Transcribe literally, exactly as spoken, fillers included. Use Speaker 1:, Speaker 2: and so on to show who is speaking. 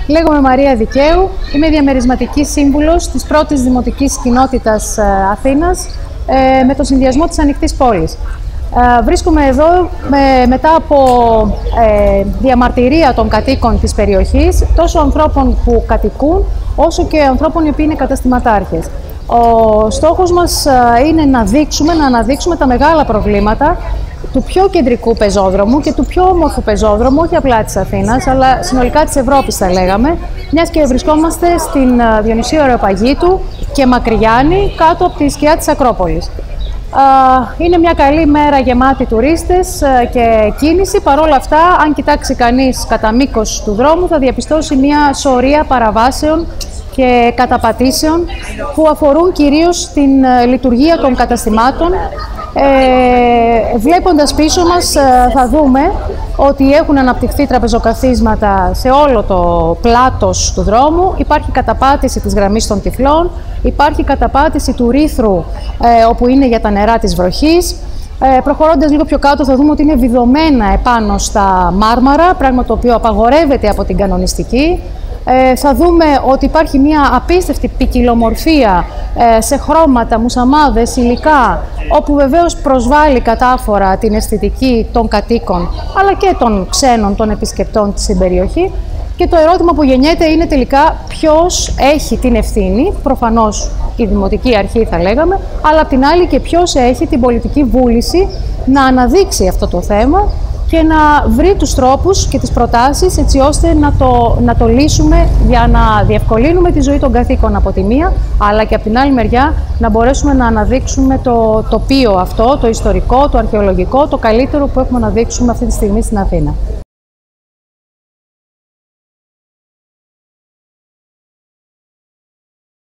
Speaker 1: Λέγομαι Μαρία Δικαίου, είμαι διαμερισματική σύμβουλος της πρώτης Δημοτικής Κοινότητας Αθήνας με το συνδυασμό της Ανοιχτής Πόλης. Βρίσκομαι εδώ μετά από διαμαρτυρία των κατοίκων της περιοχής, τόσο ανθρώπων που κατοικούν, όσο και ανθρώπων οι οποίοι είναι καταστηματάρχες. Ο στόχος μας είναι να δείξουμε, να αναδείξουμε τα μεγάλα προβλήματα του πιο κεντρικού πεζόδρομου και του πιο όμορφου πεζόδρομου, όχι απλά της Αθήνας, αλλά συνολικά της Ευρώπης θα λέγαμε, μιας και βρισκόμαστε στην Διονυσίου Αεροπαγήτου και Μακρυγιάννη, κάτω από τη σκιά της Ακρόπολης. Είναι μια καλή μέρα γεμάτη τουρίστες και κίνηση. Παρ' όλα αυτά, αν κοιτάξει κανείς κατά μήκος του δρόμου, θα διαπιστώσει μια σωρία παραβάσεων και καταπατήσεων που αφορούν κυρίως την λειτουργία των καταστημάτων. Ε, βλέποντας πίσω μας θα δούμε ότι έχουν αναπτυχθεί τραπεζοκαθίσματα σε όλο το πλάτος του δρόμου. Υπάρχει καταπάτηση της γραμμής των τυφλών, υπάρχει καταπάτηση του ρήθρου ε, όπου είναι για τα νερά της βροχής. Ε, προχωρώντας λίγο πιο κάτω θα δούμε ότι είναι βιδωμένα επάνω στα μάρμαρα, πράγμα το οποίο απαγορεύεται από την κανονιστική. Ε, θα δούμε ότι υπάρχει μια απίστευτη ποικιλομορφία ε, σε χρώματα, μουσαμάδες, υλικά, όπου βεβαίως προσβάλλει κατάφορα την αισθητική των κατοίκων, αλλά και των ξένων, των επισκεπτών στην περιοχή. Και το ερώτημα που γεννιέται είναι τελικά ποιος έχει την ευθύνη, προφανώς η Δημοτική Αρχή θα λέγαμε, αλλά απ' την άλλη και ποιος έχει την πολιτική βούληση να αναδείξει αυτό το θέμα και να βρει τους τρόπους και τις προτάσεις έτσι ώστε να το, να το λύσουμε για να διευκολύνουμε τη ζωή των κατοίκων από τη μία, αλλά και από την άλλη μεριά να μπορέσουμε να αναδείξουμε το τοπίο αυτό, το ιστορικό, το αρχαιολογικό, το καλύτερο που έχουμε να δείξουμε αυτή τη στιγμή στην Αθήνα.